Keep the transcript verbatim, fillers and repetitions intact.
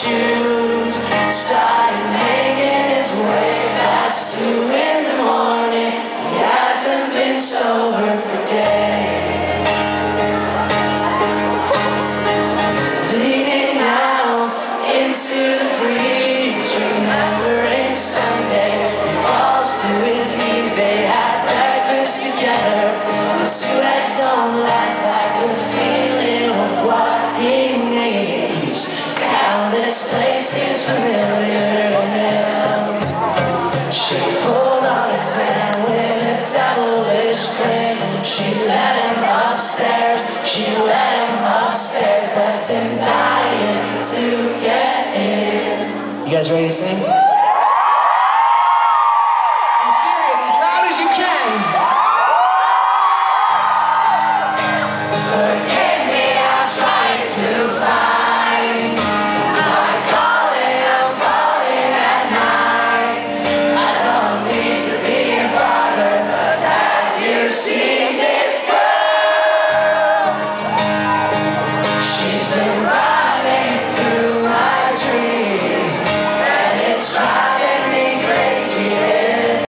shoes, started making his way past two in the morning. He hasn't been sober for days. Leaning now into the breeze, remembering Sunday. He falls to his knees. They had breakfast together. The two eggs don't last like the feeling of what he needs. Now this place is familiar to him. She pulled on his hand with a devilish grin. She let him upstairs, she let him upstairs, left him dying to get in. You guys ready to sing?